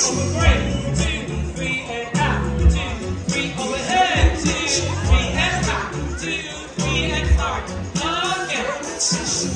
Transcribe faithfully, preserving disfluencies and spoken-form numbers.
Overbreak. Two, three, and out. Two, three, overhead. Two, three, and out. Two, three, and start again.